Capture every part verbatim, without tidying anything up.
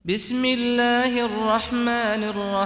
بسم الله الرحمن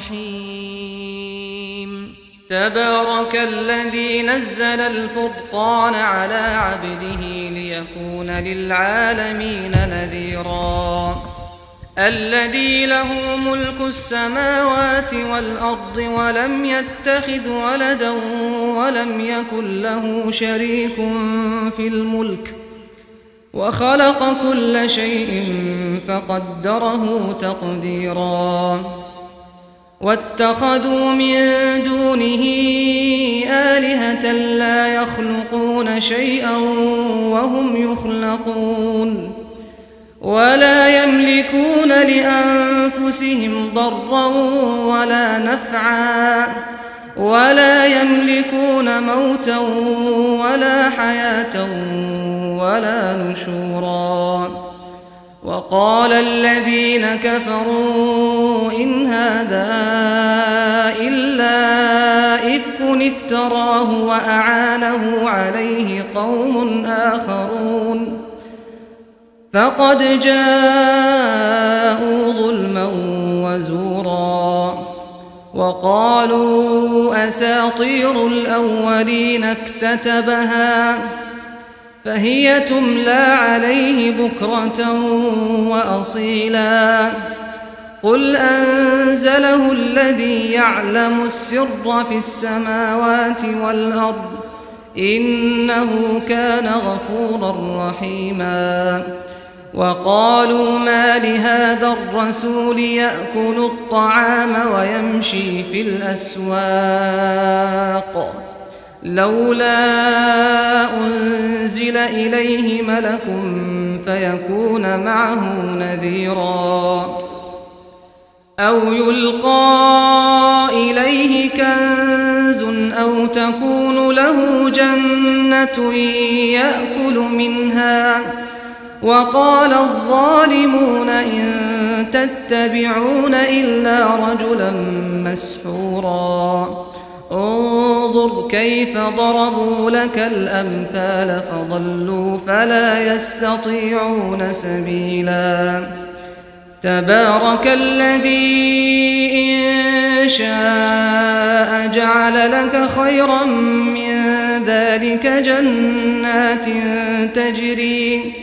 الرحيم. تبارك الذي نزل الفرقان على عبده ليكون للعالمين نذيرا. الذي له ملك السماوات والأرض ولم يتخذ ولدا ولم يكن له شريك في الملك وخلق كل شيء فقدره تقديرا. واتخذوا من دونه آلهة لا يخلقون شيئا وهم يخلقون ولا يملكون لأنفسهم ضرا ولا نفعا ولا يملكون موتا ولا حياة ولا نشورا. وقال الذين كفروا إن هذا إلا إفك افتراه وأعانه عليه قوم آخرون فقد جاءوا ظلما وزورا. وقالوا أساطير الأولين اكتتبها فهي تملى عليه بكرة وأصيلا. قل أنزله الذي يعلم السر في السماوات والأرض إنه كان غفورا رحيما. وقالوا ما لهذا الرسول يأكل الطعام ويمشي في الأسواق لولا أنزل إليه ملك فيكون معه نذيرا. أو يلقى إليه كنز أو تكون له جنة يأكل منها. وقال الظالمون إن تتبعون إلا رجلا مسحورا. انظر كيف ضربوا لك الأمثال فضلوا فلا يستطيعون سبيلا. تبارك الذي إن شاء جعل لك خيرا من ذلك جنات تجري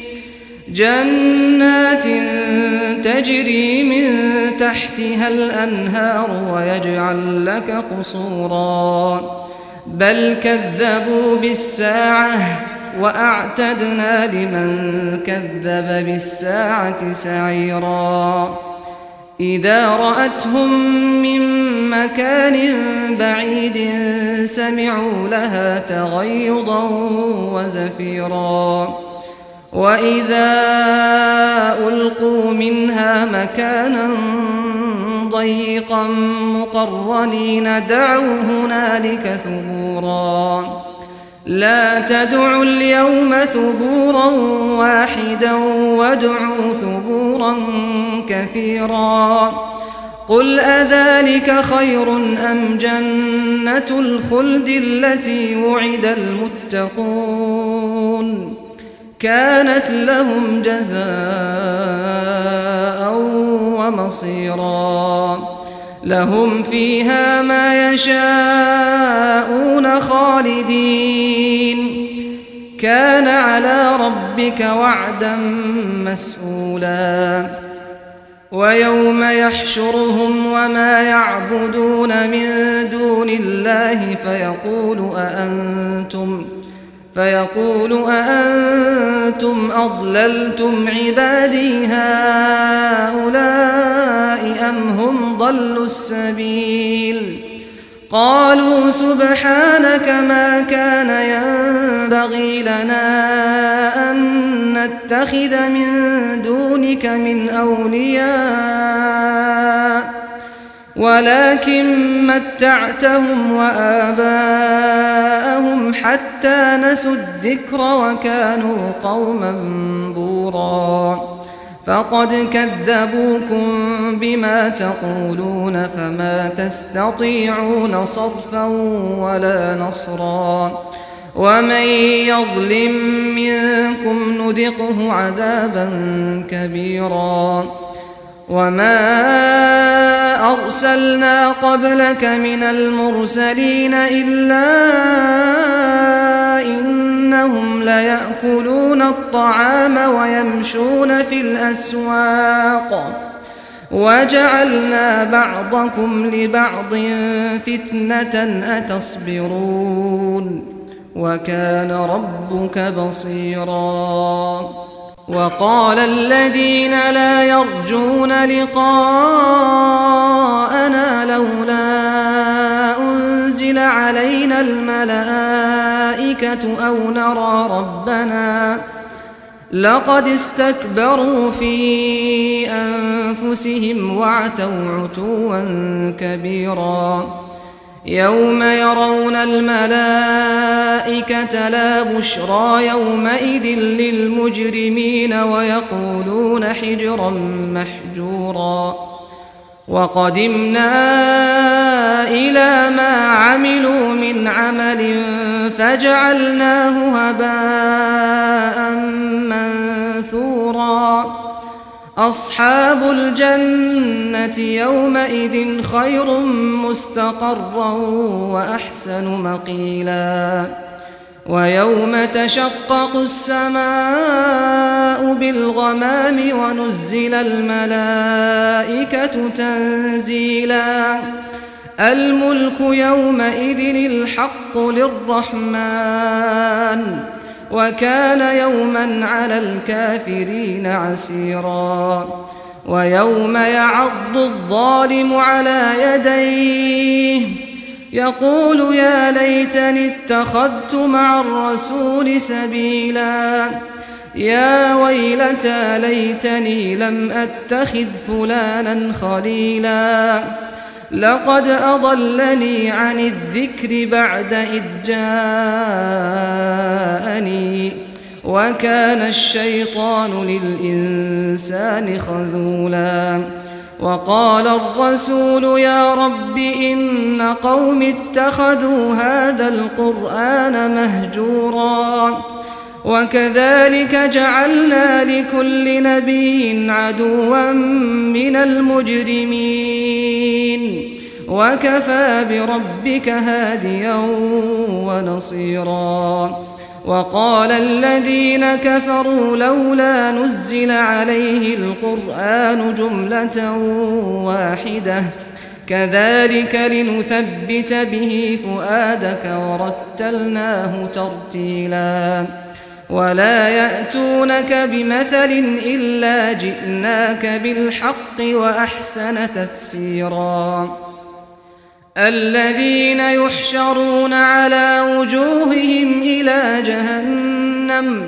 جنات تجري من تحتها الأنهار ويجعل لك قصورا. بل كذبوا بالساعة وأعتدنا لمن كذب بالساعة سعيرا. إذا رأتهم من مكان بعيد سمعوا لها تغيظا وزفيرا. وإذا ألقوا منها مكانا ضيقا مقرنين دعوا هنالك ثبورا. لا تدعوا اليوم ثبورا واحدا وادعوا ثبورا كثيرا. قل أذلك خير أم جنة الخلد التي وعد المتقون كانت لهم جزاء ومصيرا. لهم فيها ما يشاءون خالدين كان على ربك وعدا مسئولا. ويوم يحشرهم وما يعبدون من دون الله فيقول أأنتم فيقول أأنتم أضللتم عبادي هؤلاء أم هم ضلوا السبيل. قالوا سبحانك ما كان ينبغي لنا أن نتخذ من دونك من أولياء ولكن متعتهم وآباءهم حتى نسوا الذكر وكانوا قوما بورا. فقد كذبوكم بما تقولون فما تستطيعون صرفا ولا نصرا. ومن يظلم منكم نذقه عذابا كبيرا. وما أرسلنا قبلك من المرسلين إلا إنهم ليأكلون الطعام ويمشون في الأسواق وجعلنا بعضكم لبعض فتنة أتصبرون وكان ربك بصيرا. وقال الذين لا يرجون لقاءنا لولا أنزل علينا الملائكة أو نرى ربنا لقد استكبروا في أنفسهم وعتوا عتوا كبيرا. يوم يرون الملائكة لا بشرى يومئذ للمجرمين ويقولون حجرا محجورا. وقدمنا إلى ما عملوا من عمل فجعلناه هباء منثورا. أصحاب الجنة يومئذ خير مستقرا وأحسن مقيلا. ويوم تشقق السماء بالغمام ونزل الملائكة تنزيلا. الملك يومئذ الحق للرحمن وكان يوما على الكافرين عسيرا. ويوم يعض الظالم على يديه يقول يا ليتني اتخذت مع الرسول سبيلا. يا ويلتى ليتني لم أتخذ فلانا خليلا. لقد أضلني عن الذكر بعد إذ جاءني وكان الشيطان للإنسان خذولا. وقال الرسول يا رب إن قوم اتخذوا هذا القرآن مهجورا. وكذلك جعلنا لكل نبي عدوا من المجرمين وكفى بربك هاديا ونصيرا. وقال الذين كفروا لولا نزل عليه القرآن جملة واحدة كذلك لنثبت به فؤادك ورتلناه ترتيلا. ولا يأتونك بمثل إلا جئناك بالحق وأحسن تفسيرا. الذين يحشرون على وجوههم إلى جهنم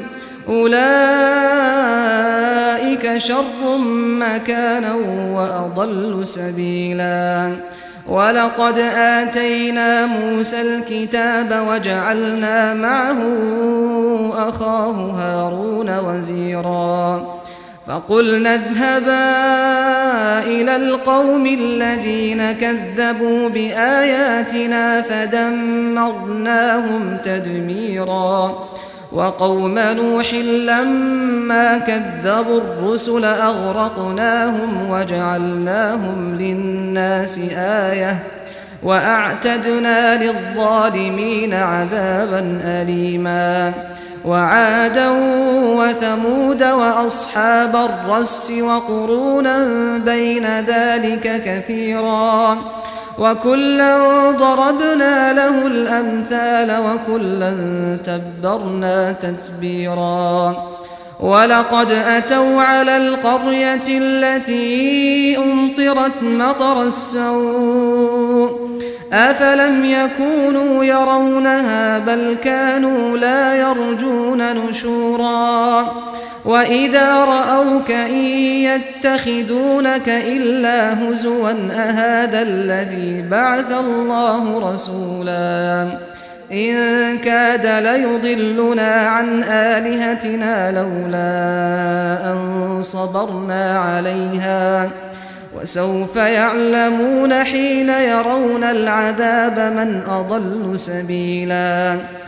أولئك شر مكانا وأضل سبيلا. ولقد آتينا موسى الكتاب وجعلنا معه أخاه هارون وزيرا. فقلنا اذهبا إلى القوم الذين كذبوا بآياتنا فدمرناهم تدميرا. وقوم نوح لما كذبوا الرسل أغرقناهم وجعلناهم للناس آية وأعتدنا للظالمين عذابا أليما. وعادا وثمود وأصحاب الرس وقرونا بين ذلك كثيرا. وكلا ضربنا له الأمثال وكلا تبرنا تتبيرا. ولقد أتوا على القرية التي أمطرت مطر السوء أفلم يكونوا يرونها بل كانوا لا يرجون نشورا. وإذا رأوك إن يتخذونك إلا هزوا أهذا الذي بعث الله رسولا. إن كاد ليضلنا عن آلهتنا لولا أن صبرنا عليها وسوف يعلمون حين يرون العذاب من أضل سبيلا.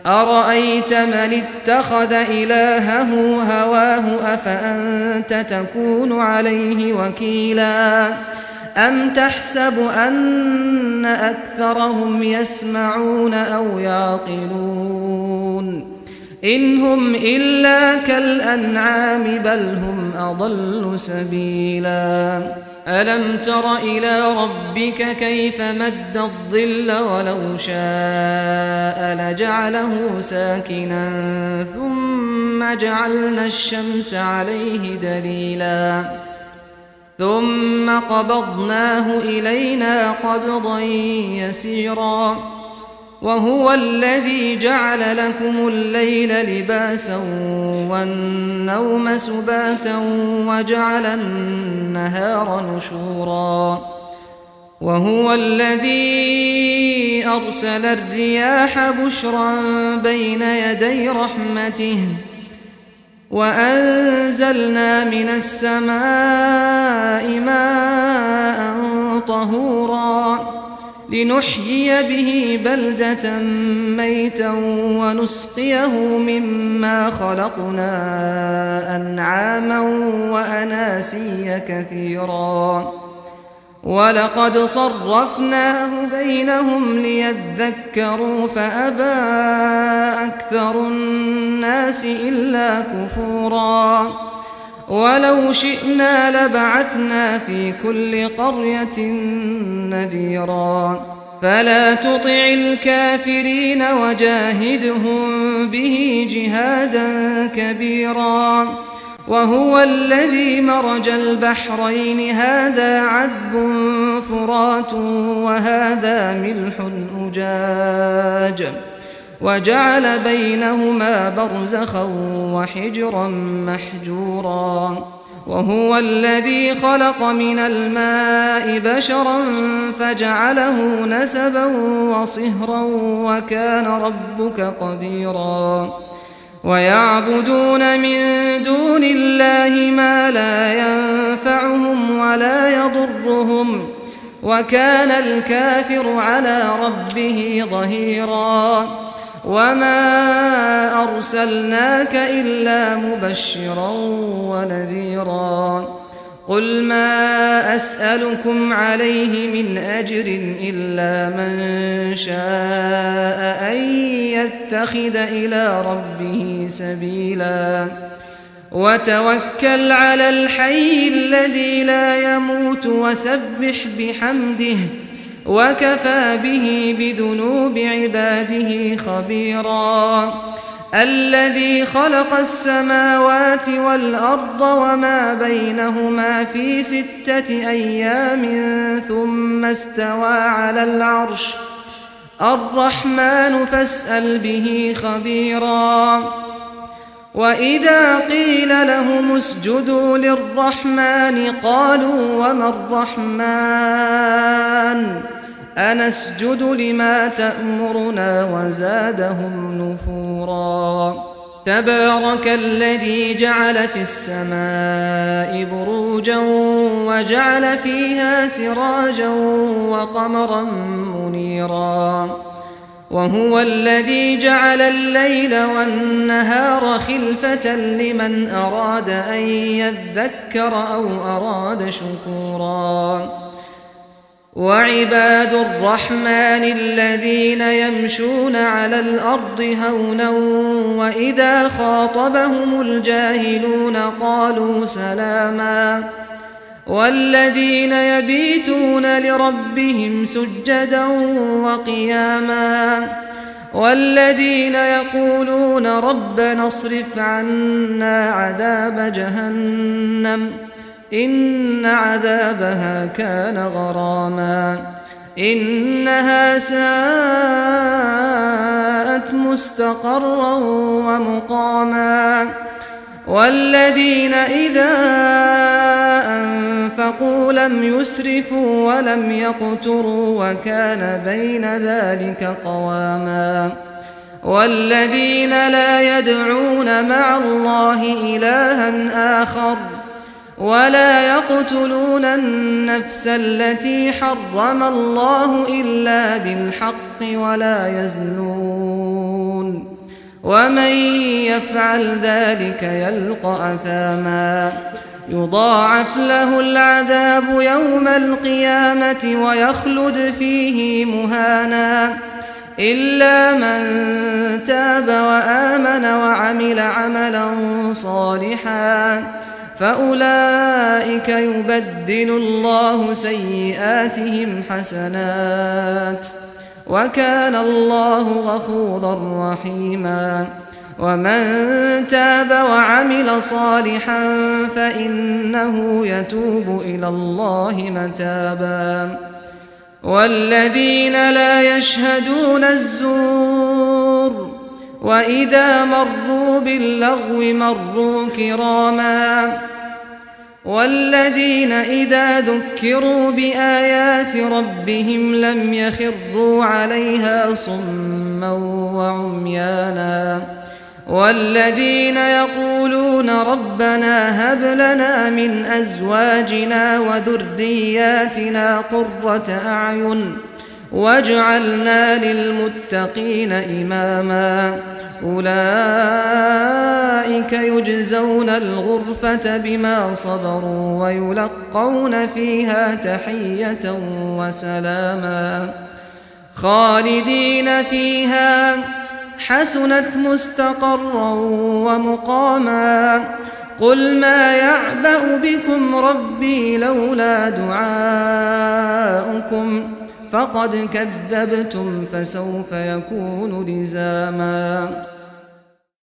أرأيت من اتخذ إلهه هواه أفأنت تكون عليه وكيلا أم تحسب أن أكثرهم يسمعون أو يعقلون إن هم إلا كالأنعام بل هم أضل سبيلا ألم تر إلى ربك كيف مد الظل ولو شاء لجعله ساكنا ثم جعلنا الشمس عليه دليلا ثم قبضناه إلينا قبضا يسيرا وهو الذي جعل لكم الليل لباسا والنوم سباتا وجعل النهار نشورا وهو الذي أرسل الرياح بشرا بين يدي رحمته وأنزلنا من السماء ماء طهورا لنحيي به بلدة ميتا ونسقيه مما خلقنا أنعاما وأناسيا كثيرا ولقد صرفناه بينهم ليذكروا فأبى أكثر الناس إلا كفورا ولو شئنا لبعثنا في كل قرية نذيرا فلا تطع الكافرين وجاهدهم به جهادا كبيرا وهو الذي مرج البحرين هذا عذب فرات وهذا ملح أجاج وجعل بينهما برزخا وحجرا محجورا وهو الذي خلق من الماء بشرا فجعله نسبا وصهرا وكان ربك قديرا ويعبدون من دون الله ما لا ينفعهم ولا يضرهم وكان الكافر على ربه ظهيرا وما أرسلناك إلا مبشرا ونذيرا قل ما أسألكم عليه من أجر إلا من شاء أن يتخذ إلى ربه سبيلا وتوكل على الحي الذي لا يموت وسبح بحمده وكفى به بذنوب عباده خبيرا الذي خلق السماوات والأرض وما بينهما في ستة أيام ثم استوى على العرش الرحمن فاسأل به خبيرا وإذا قيل لهم اسجدوا للرحمن قالوا وما الرحمن أنسجد لما تأمرنا وزادهم نفورا تبارك الذي جعل في السماء بروجا وجعل فيها سراجا وقمرا منيرا وهو الذي جعل الليل والنهار خلفة لمن أراد أن يذكر أو أراد شكورا وعباد الرحمن الذين يمشون على الأرض هونا وإذا خاطبهم الجاهلون قالوا سلاما والذين يبيتون لربهم سجدا وقياما والذين يقولون ربنا اصرف عنا عذاب جهنم إن عذابها كان غراما إنها ساءت مستقرا ومقاما والذين إذا أنفقوا لم يسرفوا ولم يقتروا وكان بين ذلك قواما والذين لا يدعون مع الله إلها آخر ولا يقتلون النفس التي حرم الله إلا بالحق ولا يزنون ومن يفعل ذلك يلقى أثاما يضاعف له العذاب يوم القيامة ويخلد فيه مهانا إلا من تاب وآمن وعمل عملا صالحا فأولئك يبدل الله سيئاتهم حسنات وكان الله غفورا رحيما ومن تاب وعمل صالحا فإنه يتوب إلى الله متابا والذين لا يشهدون الزور وإذا مروا باللغو مروا كراما والذين إذا ذكروا بآيات ربهم لم يخروا عليها صما وعميانا والذين يقولون ربنا هب لنا من أزواجنا وذرياتنا قرة أعين واجعلنا للمتقين إماما أولئك يجزون الغرفة بما صبروا ويلقون فيها تحية وسلاما خالدين فيها حسنت مستقرا ومقاما قل ما يعبأ بكم ربي لولا دعاؤكم فقد كذبتم فسوف يكون لزاما.